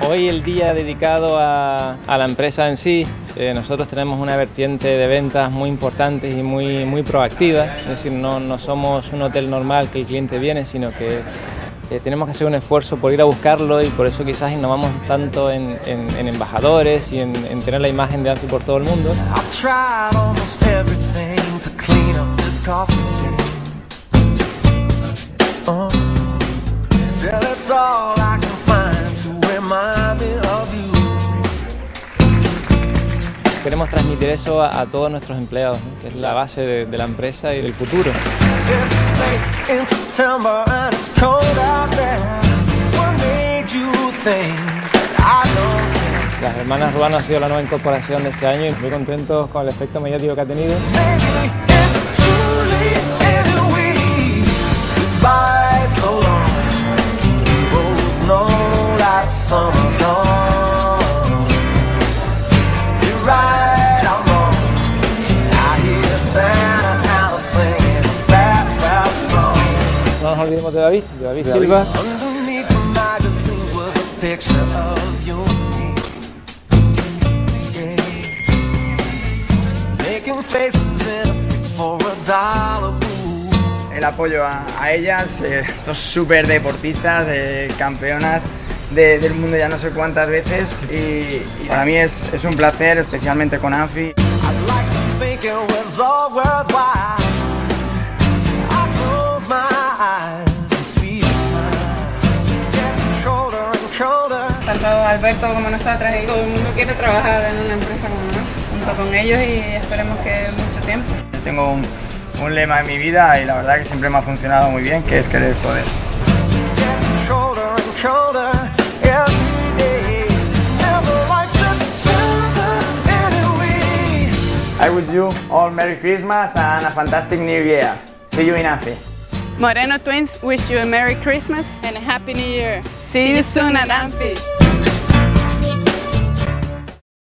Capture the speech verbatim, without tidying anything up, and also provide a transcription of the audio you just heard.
Hoy el día dedicado a, a la empresa en sí, eh, nosotros tenemos una vertiente de ventas muy importante y muy, muy proactiva, es decir, no, no somos un hotel normal que el cliente viene, sino que eh, tenemos que hacer un esfuerzo por ir a buscarlo y por eso quizás innovamos tanto en, en, en embajadores y en, en tener la imagen de Anfi por todo el mundo. Queremos transmitir eso a, a todos nuestros empleados, ¿no? Que es la base de, de la empresa y del futuro. Las hermanas Ruano ha sido la nueva incorporación de este año y muy contentos con el efecto mediático que ha tenido. No nos olvidemos de David, de David Silva. El apoyo a, a ellas, eh, dos súper deportistas, eh, campeonas de, del mundo ya no sé cuántas veces y, y para mí es, es un placer, especialmente con Anfi. Tanto Alberto como nosotras y todo el mundo quiere trabajar en una empresa como nosotros, junto con ellos y esperemos que mucho tiempo. Tengo un, un lema en mi vida y la verdad que siempre me ha funcionado muy bien, que es querer poder. I wish you all Merry Christmas and a fantastic New Year. See you in Anfi. Moreno Twins wish you a Merry Christmas and a Happy New Year. See, See you soon at Anfi.